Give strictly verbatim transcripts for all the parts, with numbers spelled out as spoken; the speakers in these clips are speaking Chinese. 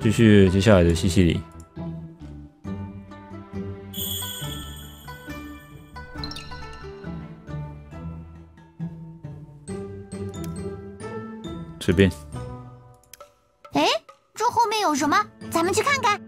继续接下来的西西里。随便。 哎，这后面有什么？咱们去看看。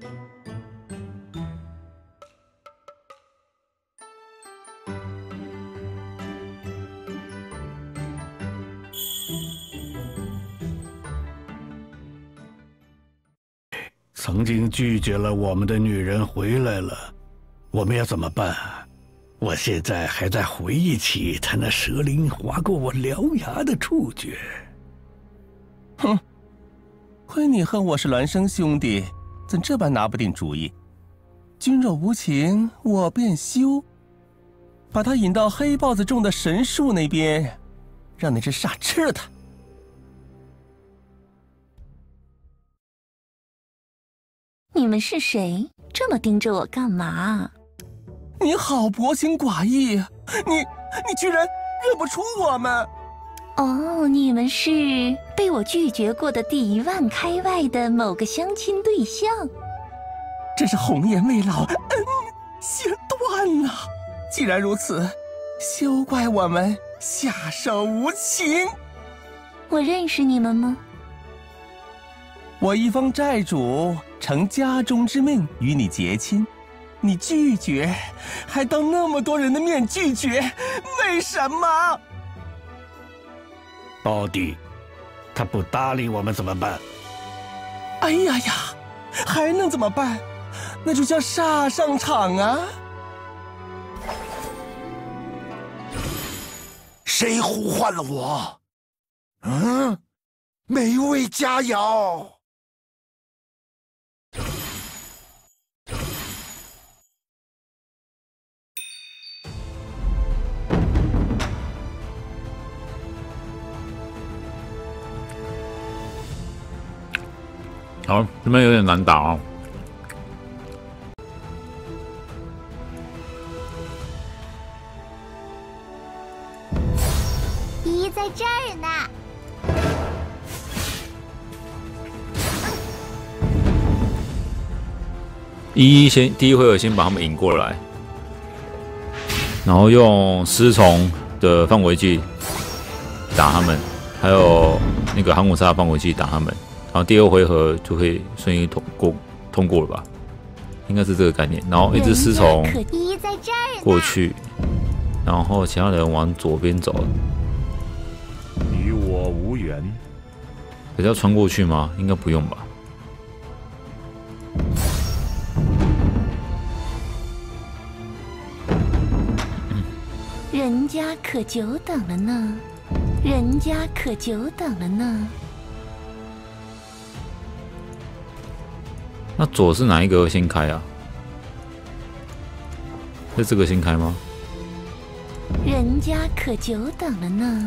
曾经拒绝了我们的女人回来了，我们要怎么办？我现在还在回忆起她那蛇鳞划过我獠牙的触觉。 哼，亏你和我是孪生兄弟，怎这般拿不定主意？君若无情，我便休。把他引到黑豹子种的神树那边，让那只煞吃了他。 你们是谁？这么盯着我干嘛？ 你好薄情寡义，你你居然认不出我们！ 哦，你们是被我拒绝过的第一万开外的某个相亲对象。 真是红颜未老，恩先断呐！既然如此，休怪我们下手无情。 我认识你们吗？ 我一方债主，承家中之命与你结亲，你拒绝，还当那么多人的面拒绝，为什么？ 到底他不搭理我们怎么办？ 哎呀呀，还能怎么办？那就叫煞上场啊！ 谁呼唤了我？嗯，美味佳肴。 好，这边有点难打哦。 依依在这儿呢。 依依先第一回合先把他们引过来，然后用尸虫的范围计打他们，还有那个航母杀范围计打他们。然后第二回合就会顺利通过通过了吧，应该是这个概念。然后一只尸虫过去，然后其他人往左边走。 与我无缘。 可是要穿过去吗？应该不用吧。 人家可久等了呢，人家可久等了呢。 那左是哪一个先开啊？是这个先开吗？ 人家可久等了呢。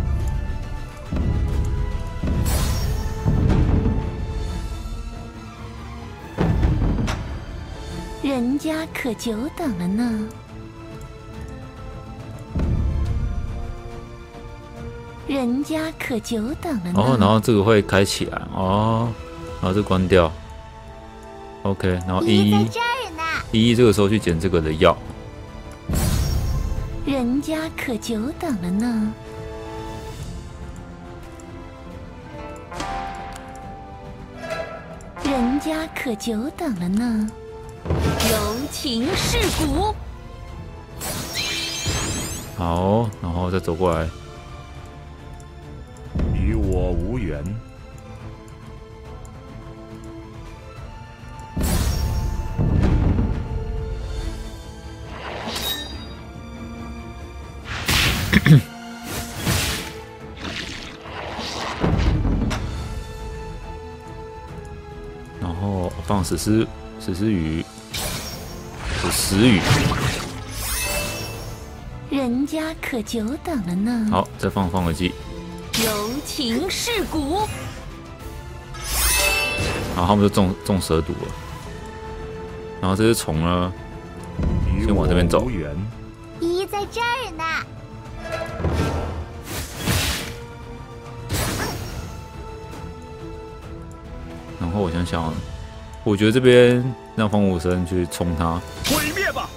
人家可久等了呢。人家可久等了呢。 哦，然后这个会开起来哦，然后这关掉。OK， 然后依依，依依这个时候去捡这个的药。 人家可久等了呢。人家可久等了呢。柔情世故。 好，然后再走过来。 与我无缘。 然后放史诗史诗语，是时雨。 人家可久等了呢。 好，再放放个机。 柔情世故。 然后他们就中中蛇毒了。然后这只虫呢，先往这边走。 依依在这儿呢。 然后我想想， 我觉得这边让方武生去冲他， 毁灭吧！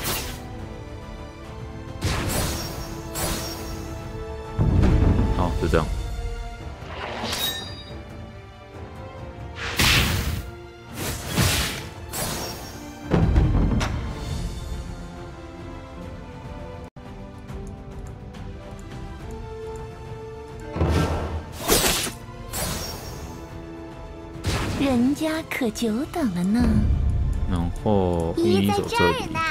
好，就这样。 人家可久等了呢。 然后一一在这走这里， 儿呢。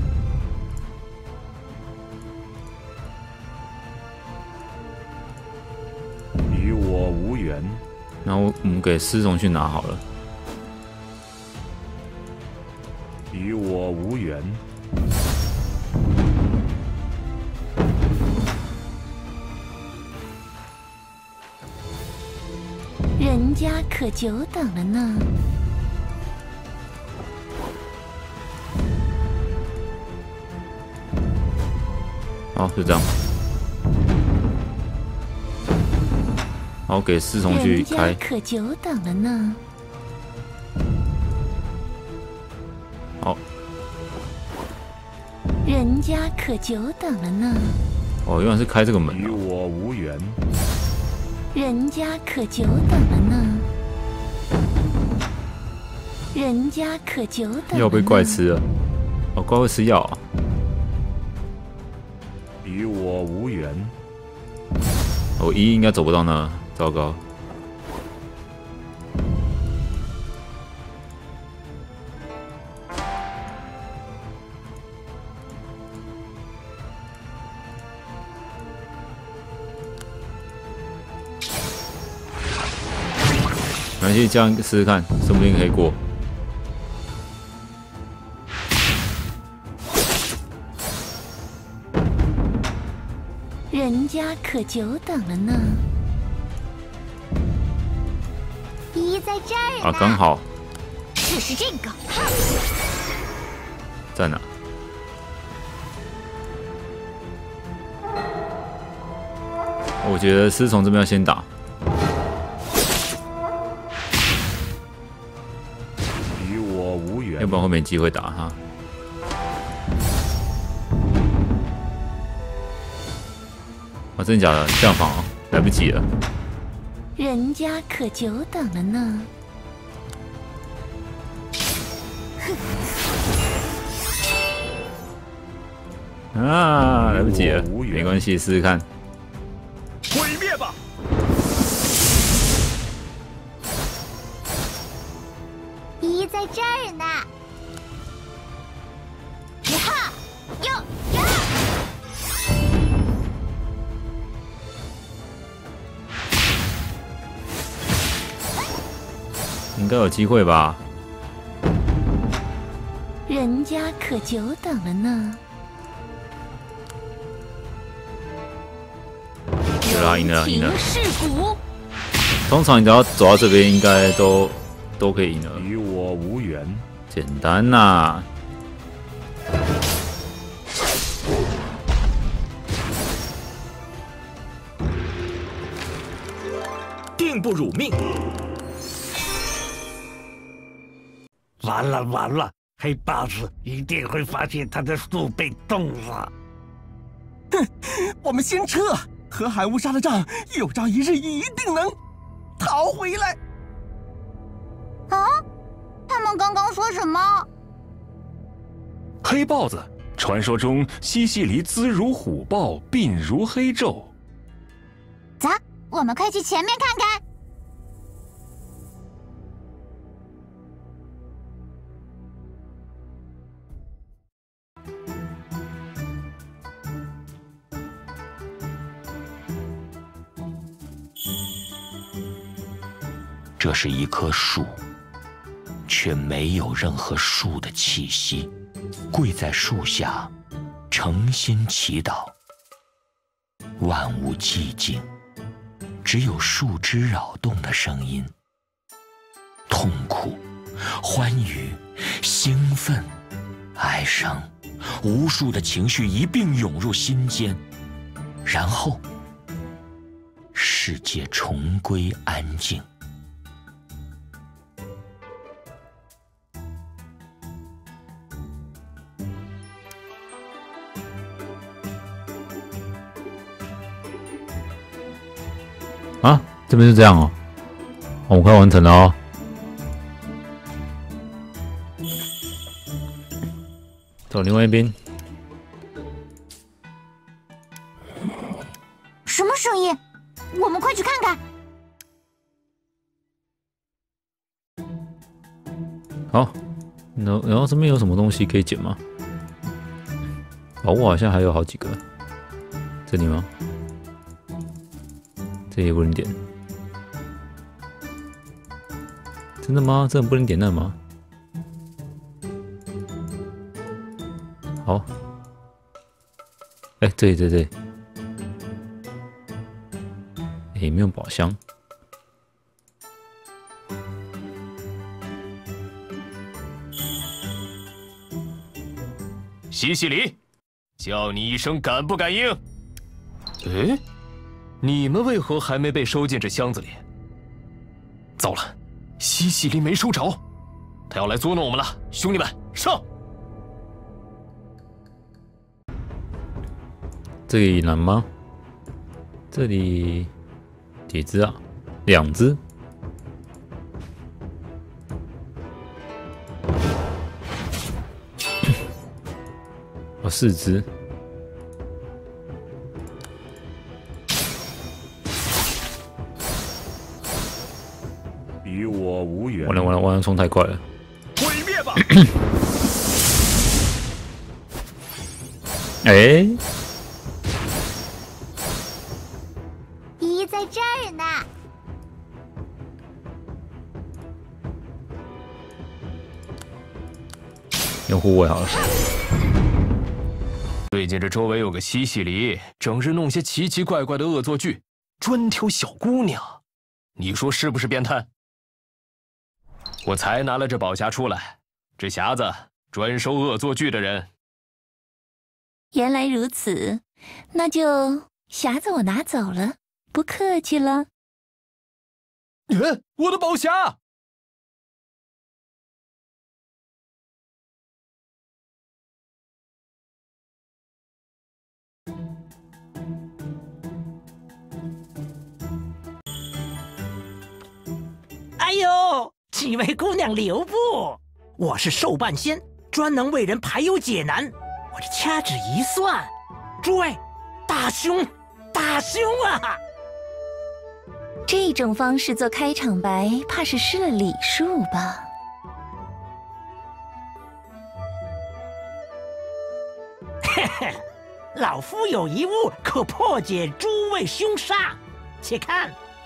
与我无缘。 然后我们给司虫去拿好了。 与我无缘。 人家可久等了呢。 好，就这样。好，给司虫去人开家。可久等了呢。 好， 人家可久等了呢。 哦，原来是开这个门与哦。 我无缘。 人家可久等了呢。人家可久等了呢。 药被怪吃了。哦，怪会吃药啊。 与我无缘。 我一应该走不到那，糟糕。没关系，这样试试看，说不定可以过。 人家可久等了呢。 一在这儿呢。 啊，刚好试试这个。 在哪？我觉得司虫这边要先打。 与我无缘。 要不然会没机会打他。啊，真的假的？这样防哦，来不及了。 人家可久等了呢。 啊，来不及了， 无缘没关系，试试看。 毁灭吧！ 一在这儿呢。呀哈！哟呀！ 应该有机会吧？ 人家可久等了呢。 有啦，赢了，赢了。 是骨。 通常你只要走到这边，应该都都可以赢了。 与我无缘。 简单呐、 定不辱命。 完了完了，黑豹子一定会发现他的树被动了。 我们先撤，和海乌杀了仗，有朝一日一定能逃回来。 啊？他们刚刚说什么？ 黑豹子，传说中西西里姿如虎豹，鬓如黑昼。 走，我们快去前面看看。 这是一棵树，却没有任何树的气息。跪在树下，诚心祈祷。万物寂静，只有树枝扰动的声音。痛苦、欢愉、兴奋、哀伤，无数的情绪一并涌入心间，然后世界重归安静。 这边是这样哦，我们快完成了哦。走另外一边。 什么声音？我们快去看看。 好，然后然后这边有什么东西可以捡吗？宝物好像还有好几个。这里吗？这也不能点。真的吗？真的不能点那吗？好。哎、欸，这里这里这里。哎、欸，没有宝箱。 西西里，叫你一声敢不敢应？哎，你们为何还没被收进这箱子里？糟了，西西里没收着，他要来捉弄我们了！兄弟们，上！ 这里难吗？这里几只啊？两只。哦，四只。 与我无缘。 完了完了完了，冲太快了！ 毁灭吧！ 哎、欸， 咦，在这儿呢。 用护卫好了。 最近这周围有个西西里，整日弄些奇奇怪怪的恶作剧，专挑小姑娘，你说是不是变态？我才拿了这宝匣出来，这匣子专收恶作剧的人。 原来如此，那就匣子我拿走了，不客气了。 哎，我的宝匣！ 哎呦，几位姑娘留步！我是寿半仙，专能为人排忧解难。我这掐指一算，诸位，大凶，大凶啊！ 这种方式做开场白，怕是失了礼数吧？ 嘿嘿，老夫有一物可破解诸位凶煞，且看。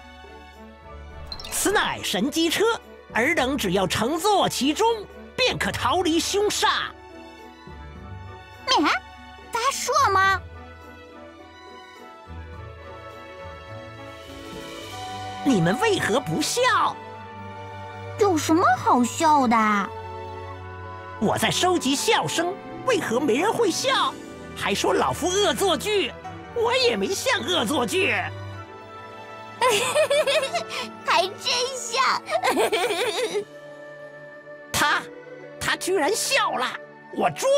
此乃神机车，尔等只要乘坐其中，便可逃离凶煞。 咩？大硕吗？ 你们为何不笑？ 有什么好笑的？ 我在收集笑声，为何没人会笑？还说老夫恶作剧，我也没像恶作剧。 还真像。 他，他居然笑了，我捉！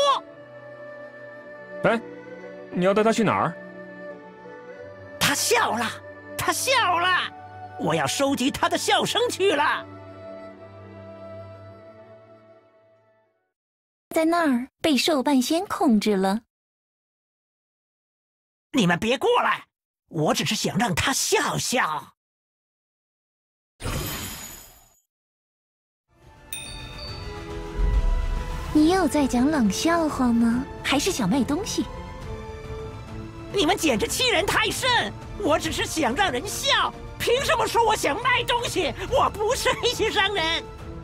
哎，你要带他去哪儿？ 他笑了，他笑了，我要收集他的笑声去了。 在那儿被寿半仙控制了。 你们别过来，我只是想让他笑笑。 你又在讲冷笑话吗？还是想卖东西？ 你们简直欺人太甚！我只是想让人笑，凭什么说我想卖东西？我不是黑心商人。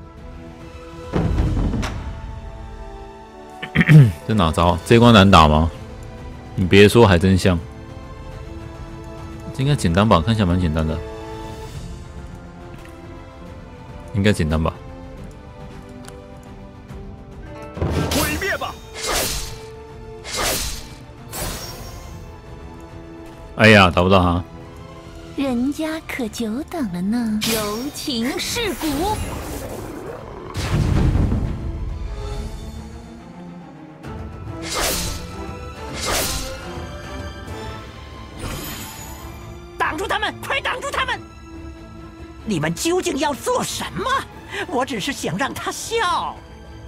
这哪招？这一关难打吗？你别说，还真像。这应该简单吧？看起来蛮简单的，应该简单吧？ 毁灭吧！ 哎呀，打不到他。 人家可久等了呢。柔情世故。 挡住他们！快挡住他们！ 你们究竟要做什么？我只是想让他笑。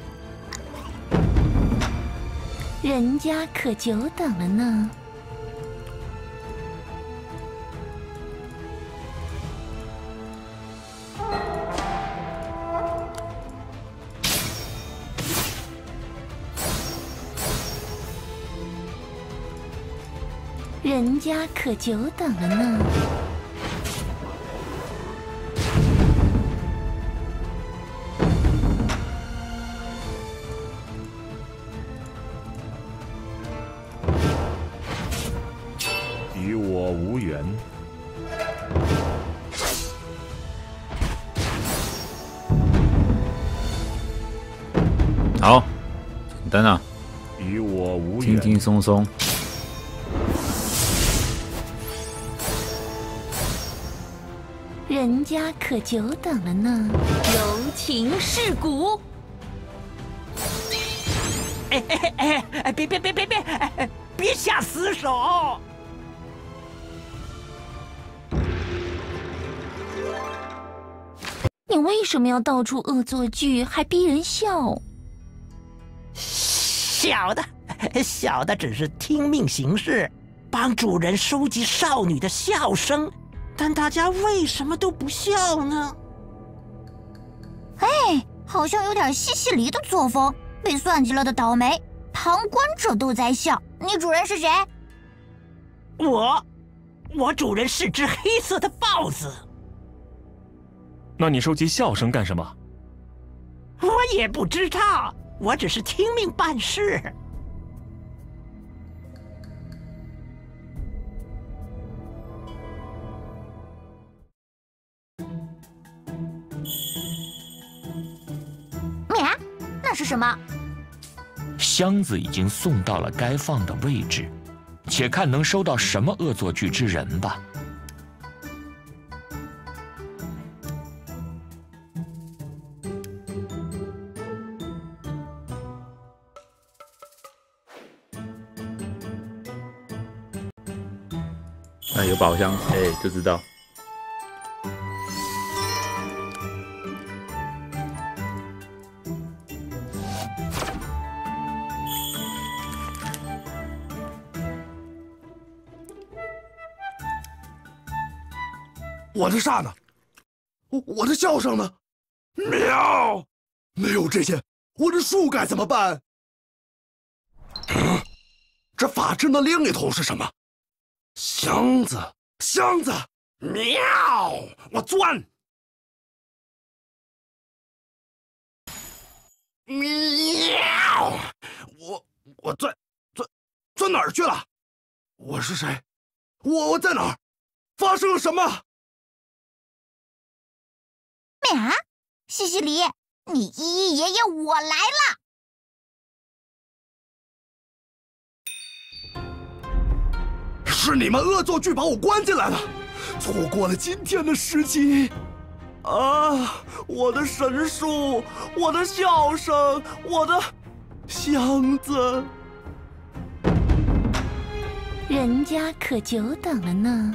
人家可久等了呢。人家可久等了呢。 与我无缘。 好，简单啊， 与我无缘。 轻轻松松。 人家可久等了呢。柔情世故。 哎哎哎哎！别别别别别！哎，别下死手！ 你为什么要到处恶作剧，还逼人笑？ 小的，小的只是听命行事，帮主人收集少女的笑声。但大家为什么都不笑呢？ 哎，好像有点西西里的作风，被算计了的倒霉。旁观者都在笑，你主人是谁？ 我，我主人是只黑色的豹子。 那你收集笑声干什么？ 我也不知道，我只是听命办事。 咩？那是什么？ 箱子已经送到了该放的位置，且看能收到什么恶作剧之人吧。 那有宝箱，哎、欸，就知道。 我的煞呢？我我的笑声呢？喵！没有这些，我的树该怎么办？嗯，这法阵的另一头是什么？箱子，箱子！喵！我钻！喵！我我钻钻钻哪儿去了？我是谁？我我在哪儿？发生了什么？ 咩？西西里，你依依爷爷我来了！ 是你们恶作剧把我关进来了，错过了今天的时机。啊！我的神树，我的笑声，我的箱子。 人家可久等了呢。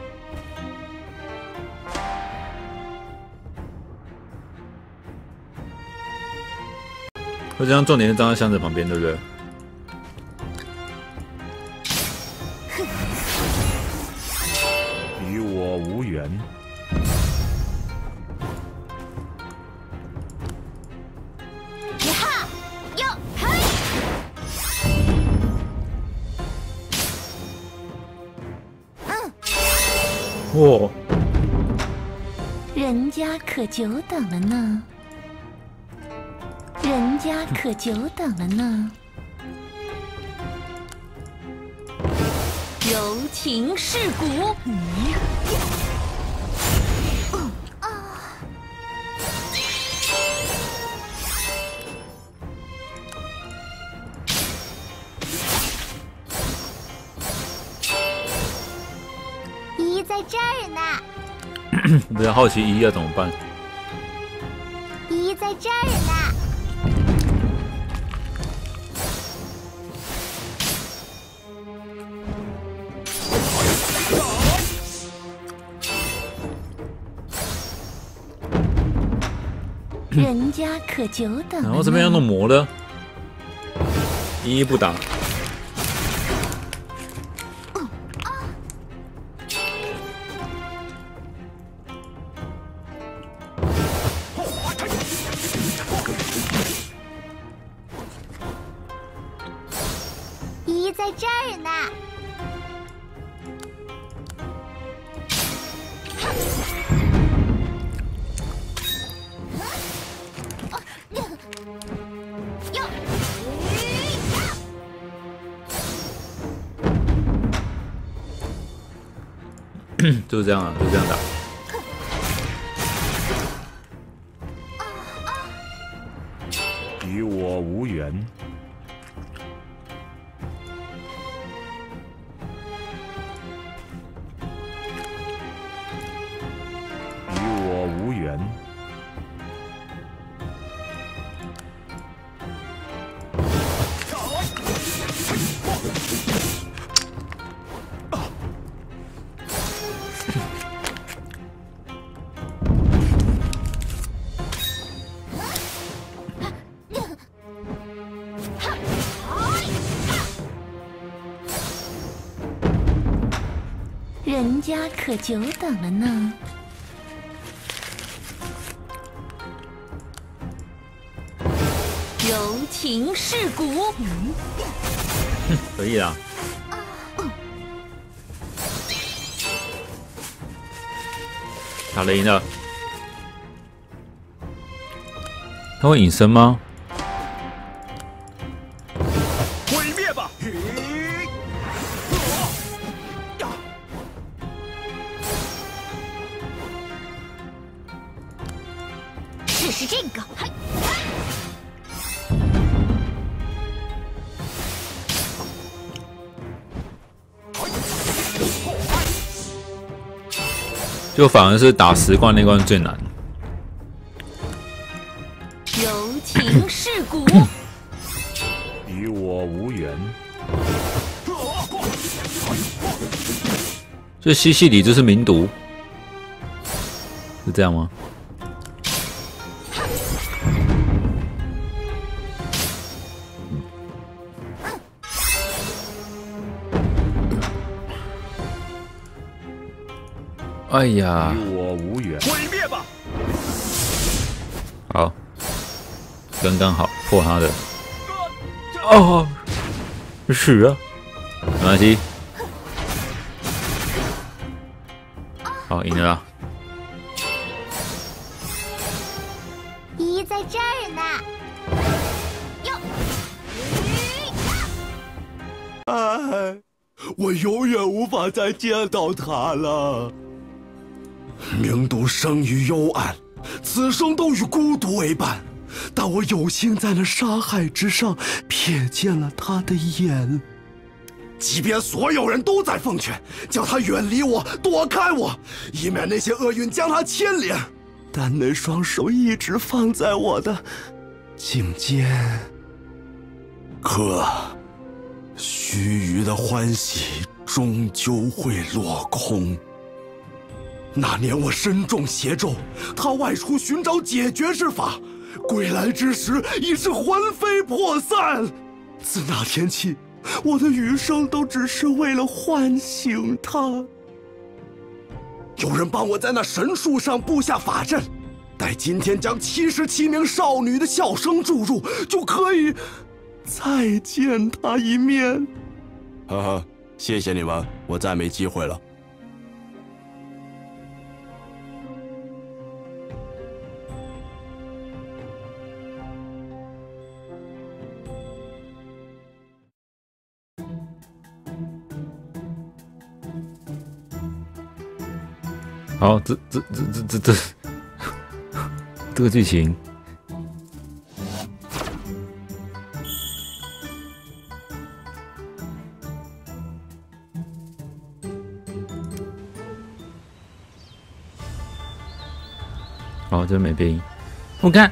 我这样重点是站在箱子旁边，对不对？ 与我无缘。 呀哈！哟嘿！嗯。 哇！ 人家可久等了呢。人家可久等了呢。柔情世故。嗯啊！ 依依在这儿呢。 我比较好奇依依要怎么办。 依依在这儿呢。 人家可久等了。 然后这边要弄魔的，一一不打。 一在这儿呢。 就是这样啊，就这样打。 与我无缘。与我无缘。 人家可久等了呢。柔情世故， 嗯，可以啦。打雷了，他会隐身吗？ 毁灭吧！ 试试这个，嘿。 就反而是打十关那关最难。 柔情世故， 与我无缘。 这西西里就是民毒，是这样吗？哎呀！ 与我无缘。 毁灭吧！ 好，刚刚好破他的。哦，是啊，没关系。好，赢了啦。 一在这儿呢。哟， 哎，我永远无法再见到他了。明都生于幽暗，此生都与孤独为伴。但我有幸在那沙海之上瞥见了他的眼。即便所有人都在奉劝，叫他远离我，躲开我，以免那些厄运将他牵连，但那双手一直放在我的颈间。可，须臾的欢喜终究会落空。那年我身中邪咒，他外出寻找解决之法，归来之时已是魂飞魄散。自那天起，我的余生都只是为了唤醒他。有人帮我在那神树上布下法阵，待今天将七十七名少女的笑声注入，就可以再见他一面。呵呵，谢谢你们，我再没机会了。 好，这这这这这这这个剧情，哦，这没变音。我看，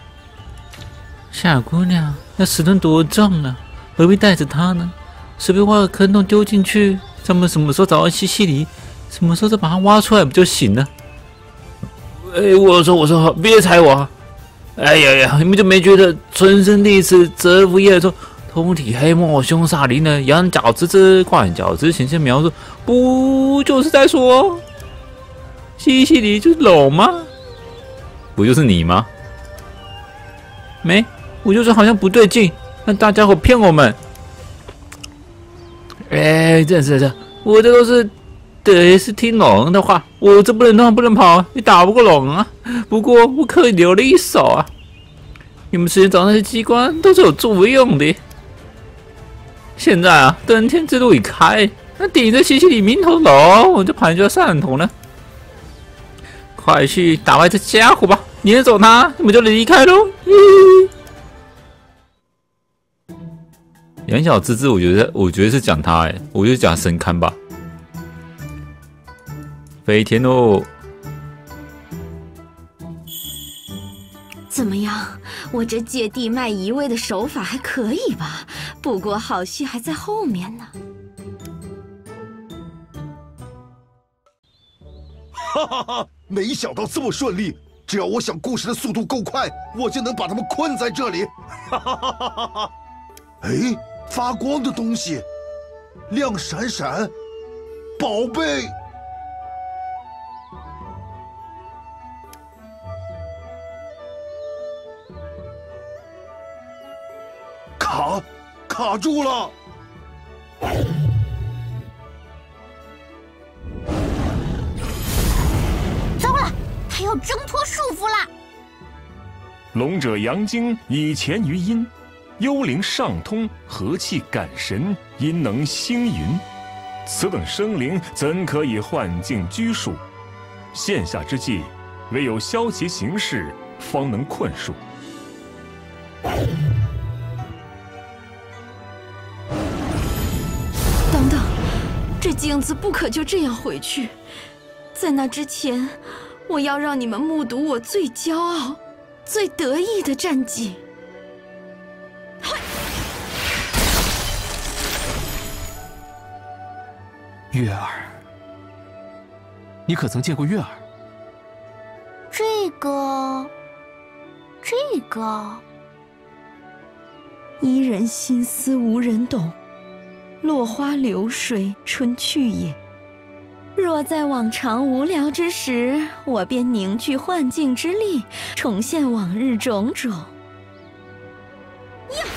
小姑娘，那石盾多重啊？何必带着它呢？随便挖个坑洞丢进去，咱们什么时候找到西西里？什么时候再把它挖出来不就行了？哎，我说我说，别踩我！ 哎呀呀，你们就没觉得春生第一次蛰伏夜说通体黑墨凶煞灵的羊角之之冠角之形象描述，不就是在说西西里就是龙吗？不就是你吗？没，我就是好像不对劲，那大家伙骗我们。哎，真是的，我这都是得是听龙的话，我这不能动不能跑，也打不过龙啊。不过我可以留了一手啊。你们之前找那些机关都是有作用的。现在啊，登天之路已开，那顶着西西里名头龙，我就盘踞上头呢。快去打败这家伙吧！撵走他，你们就离开喽。杨小芝芝，我觉得，我觉得是讲他哎、欸，我就讲神龛吧。飞天喽！ 怎么样？我这借地卖移位的手法还可以吧？不过好戏还在后面呢。 哈哈哈！没想到这么顺利，只要我想故事的速度够快，我就能把他们困在这里。哈哈哈哈哈！哎，发光的东西，亮闪闪，宝贝。卡，卡住了！ 糟了，他要挣脱束缚了！ 龙者阳精以潜于阴，幽灵上通，和气感神，阴能星云。此等生灵怎可以幻境拘束？现下之计，唯有消其形势，方能困束。 等等，这镜子不可就这样回去。在那之前，我要让你们目睹我最骄傲、最得意的战绩。 月儿，你可曾见过月儿？ 这个，这个， 伊人心思无人懂，落花流水春去也。若在往常无聊之时，我便凝聚幻境之力，重现往日种种。呀！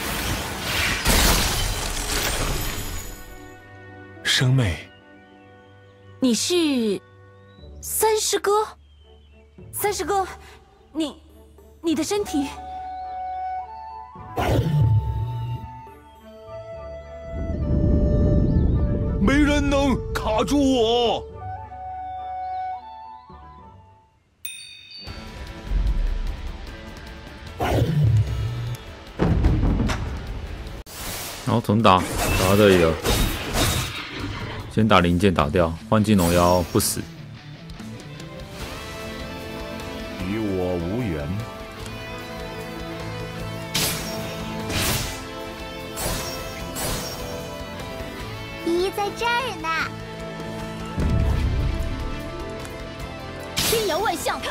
生妹， 你是三师哥？三师哥，你你的身体…… 没人能卡住我！ 然后重打，打到这里了。先打零件打掉，幻境龙妖不死。 与我无缘。 咦，在这儿呢！ 天阳万象。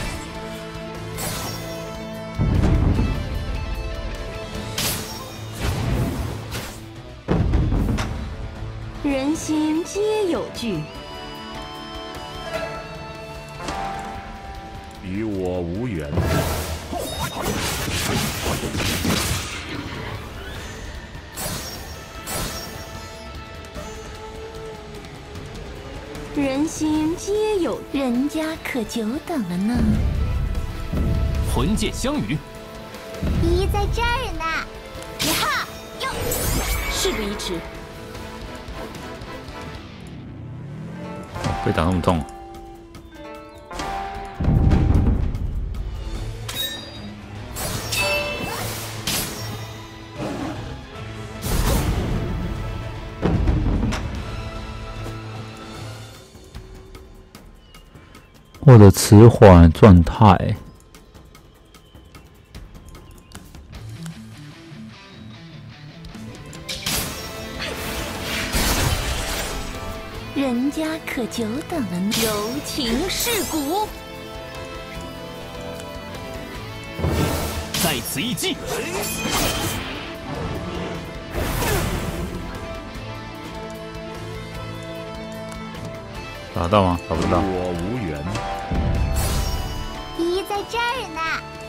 人心皆有惧， 与我无缘。 人心皆有，人家可久等了呢。 魂剑相与。 咦，在这儿呢！呀哈哟， 事不宜迟。 被打那么痛，我的迟缓状态。 人家可久等了呢。柔情世故。 在此一击。 打得到吗？打不到。 我无缘。 一在这儿呢。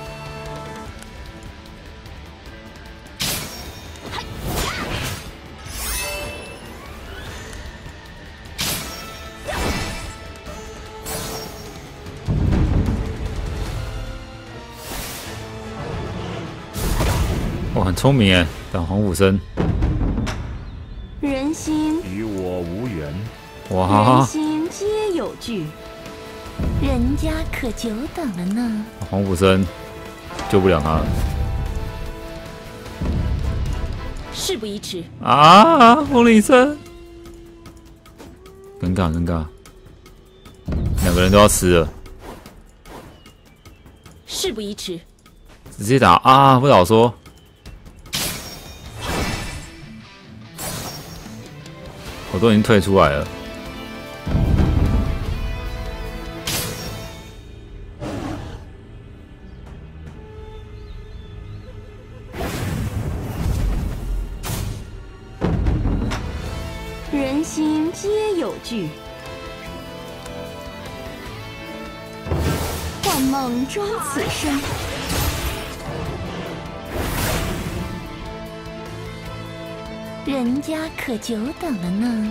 哇，很聪明哎，打黄甫生。 人心与我无缘。 哇！ 人心皆有据，人家可久等了呢。 黄甫生救不了他了。 事不宜迟啊！风铃声，尴尬尴尬，两个人都要吃了。 事不宜迟， 直接打啊！不好说。我都已经退出来了。 人心皆有据，幻梦终此生。人家可久等了呢。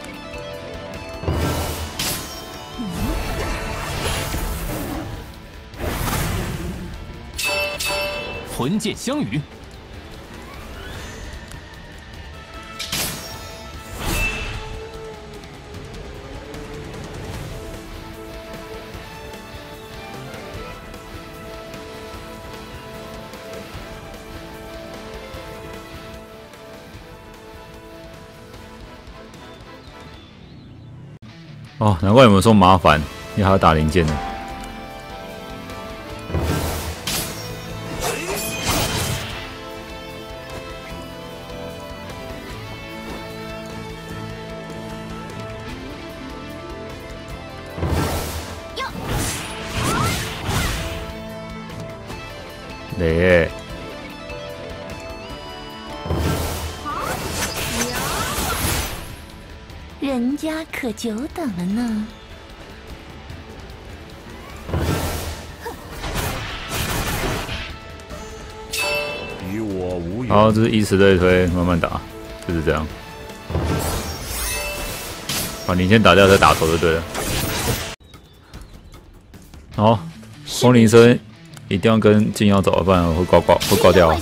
魂剑相与。 哦，难怪有没有说麻烦，因为还要打零件呢。雷。 人家可久等了呢。 与我无缘。 好，这是依次类推，慢慢打，就是这样。把零件打掉再打头就对了。好，风铃声一定要跟金妖走，不然会挂挂会挂掉。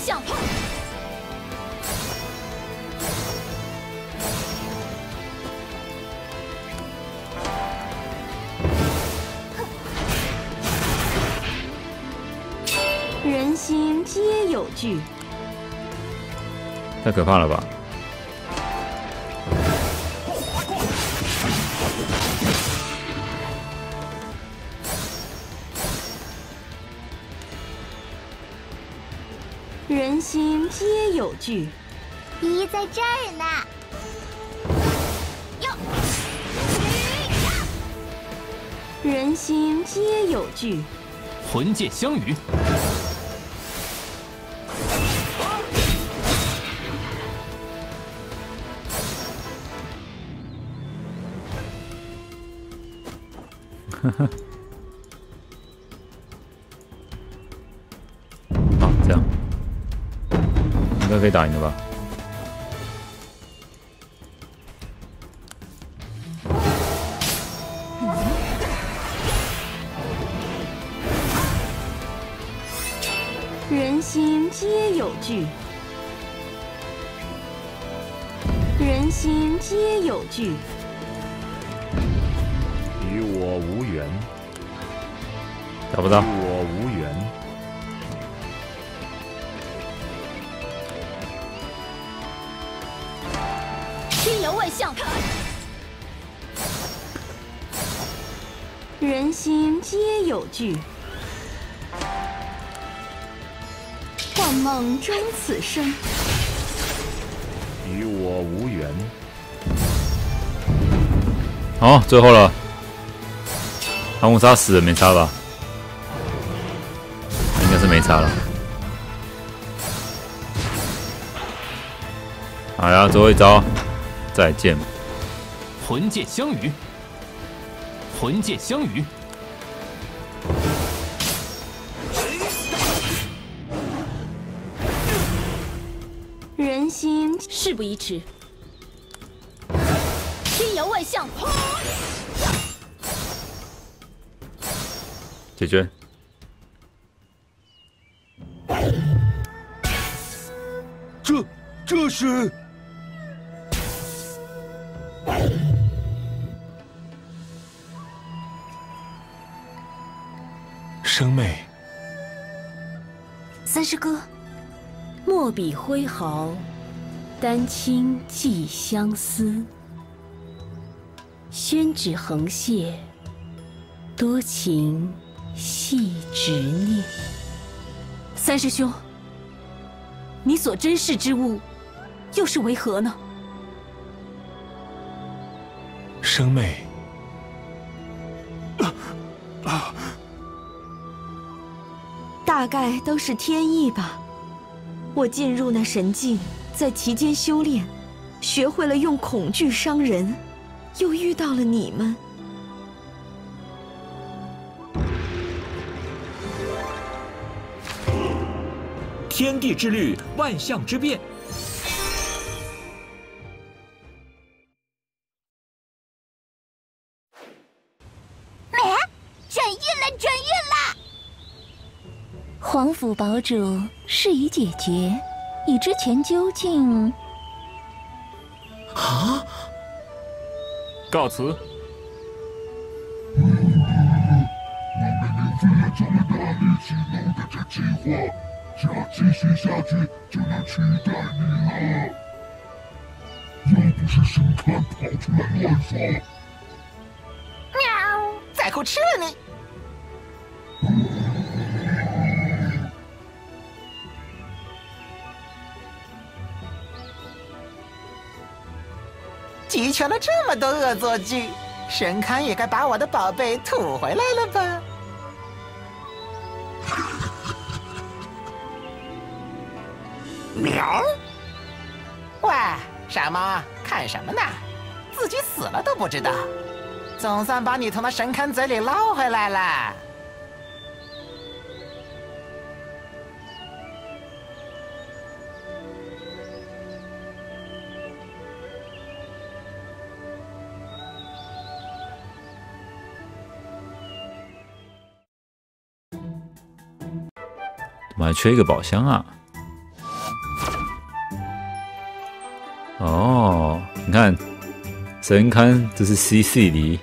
人心皆有据， 太可怕了吧！ 人心皆有据， 一在这儿呢。哟， 人心皆有据， 魂剑相与。 呵呵，好，这样应该可以打赢了吧？ 人心皆有据，人心皆有据。 与我无缘， 打不到。 与我无缘， 天摇万象，人心皆有据，幻梦终此生。 与我无缘。 好，最后了。航母杀死了没差吧？应该是没差了。 好呀，最后一招，再见。 魂剑相遇，魂剑相遇。 人心事不宜迟，天摇万象， 解决。 这这是生妹。 三师哥，墨笔挥毫，丹青寄相思。宣纸横泻，多情系执念。三师兄，你所珍视之物，又是为何呢？ 生妹， 大概都是天意吧。我进入那神境，在其间修炼，学会了用恐惧伤人，又遇到了你们。 天地之律，万象之变。 哎，转运了，转运了！ 皇府堡主事已解决，你之前究竟…… 啊！ 告辞。 我们免费了这么大力气弄的这计划，只要继续下去就能取代你了。要不是神龛跑出来乱说， 喵，在乎吃了你！集全了这么多恶作剧，神龛也该把我的宝贝吐回来了吧？喵！喂，傻猫，看什么呢？自己死了都不知道，总算把你从那神龛嘴里捞回来了。 怎么还缺一个宝箱啊？哦，你看，神龛这是 C C 梨，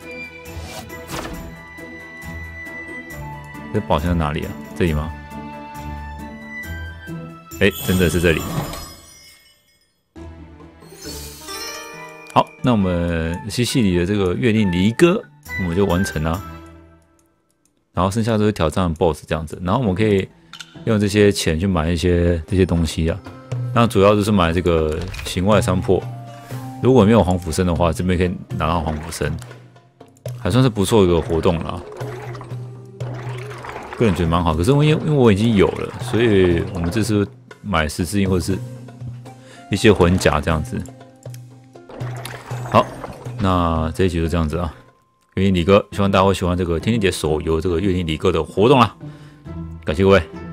这宝箱在哪里啊？这里吗？哎，真的是这里。好，那我们 C C 里的这个月令离歌我们就完成了，然后剩下都是挑战 B O S S 这样子，然后我们可以用这些钱去买一些这些东西啊。那主要就是买这个形外三破，如果没有黄phủ生的话，这边可以拿到黄phủ生，还算是不错的一个活动啦。个人觉得蛮好，可是因为因为我已经有了，所以我们这次买十字印或者是一些魂甲这样子。好，那这一集就这样子啊。月令离歌，希望大家会喜欢这个天地节手游这个月令离歌的活动啦。感谢各位。